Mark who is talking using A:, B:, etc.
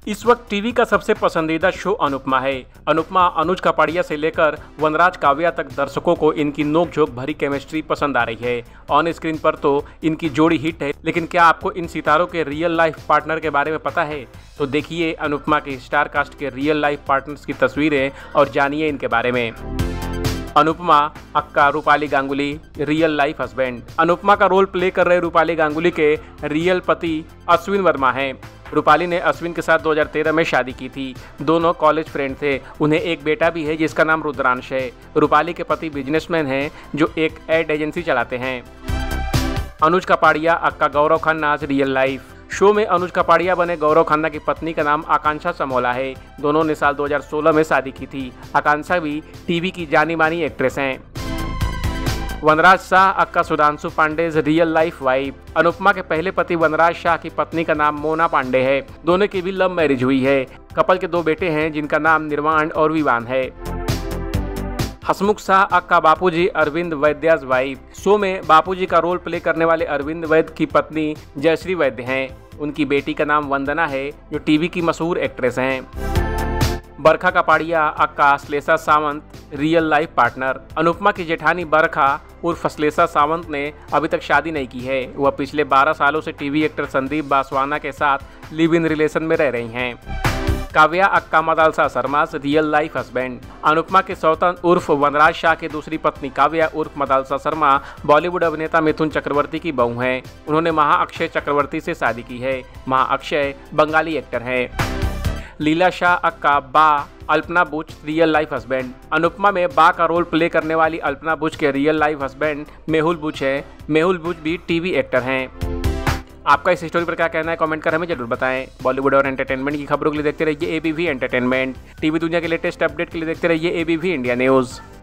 A: इस वक्त टीवी का सबसे पसंदीदा शो अनुपमा है। अनुपमा अनुज कपाड़िया से लेकर वनराज काव्या तक दर्शकों को इनकी नोकझोंक भरी केमिस्ट्री पसंद आ रही है। ऑन स्क्रीन पर तो इनकी जोड़ी हिट है, लेकिन क्या आपको इन सितारों के रियल लाइफ पार्टनर के बारे में पता है? तो देखिए अनुपमा के स्टार कास्ट के रियल लाइफ पार्टनर्स की तस्वीरें और जानिए इनके बारे में। Anupama aka Rupali Ganguly real life husband. Anupama का रोल प्ले कर रहे रूपाली गांगुली के रियल पति अश्विन वर्मा हैं। रूपाली ने अश्विन के साथ 2013 में शादी की थी। दोनों कॉलेज फ्रेंड थे। उन्हें एक बेटा भी है जिसका नाम रुद्रांश है। रूपाली के पति बिजनेसमैन हैं जो एक एड एजेंसी चलाते हैं। अनुज कपाड़िया अक्का गौरव खन्ना आज रियल लाइफ। शो में अनुज कपाड़िया बने गौरव खन्ना की पत्नी का नाम आकांक्षा समोला है। दोनों ने साल 2016 में शादी की थी। आकांक्षा भी टीवी की जानी मानी एक्ट्रेस हैं। Vanraj Shah aka Sudhanshu Pandey real life wife. Anupama के पहले पति वनराज शाह की पत्नी का नाम मोना पांडे है। दोनों की भी लव मैरिज हुई है। कपल के 2 बेटे हैं जिनका नाम निर्वाण और विवान है। Hasmukh Shah aka Bapuji Arvind Vaidya's wife. Show में बापूजी का रोल प्ले करने वाले अरविंद वैद्य की पत्नी जयश्री वैद्य हैं। उनकी बेटी का नाम वंदना है जो टीवी की मशहूर एक्ट्रेस हैं। Barkha Kapadia aka Shlesha Sawant real life partner. Anupama की जेठानी बरखा उर्फ श्लेषा सावंत ने अभी तक शादी नहीं की है। वह पिछले 12 सालों से टीवी एक्टर संदीप बासवाना के साथ लिव इन रिलेशन में रह रही हैं। Kavya aka Madalsa Sharma real life husband. Anupama के सौतन उर्फ वनराज शाह की दूसरी पत्नी काव्या उर्फ मदालसा शर्मा बॉलीवुड अभिनेता मिथुन चक्रवर्ती की बहू हैं। उन्होंने महाअक्षय चक्रवर्ती से शादी की है। महाअक्षय बंगाली एक्टर हैं। लीला Shah aka Ba Alpana Buch real life husband. Anupama में बा का रोल प्ले करने वाली अल्पना बुच के real life husband Mehul Buch है। मेहुल बुच भी टीवी एक्टर हैं। आपका इस स्टोरी पर क्या कहना है कमेंट कर हमें जरूर बताएं। बॉलीवुड और एंटरटेनमेंट की खबरों के लिए देखते रहिए एबीवी एंटरटेनमेंट। टीवी दुनिया के लेटेस्ट अपडेट के लिए देखते रहिए एबीवी इंडिया न्यूज़।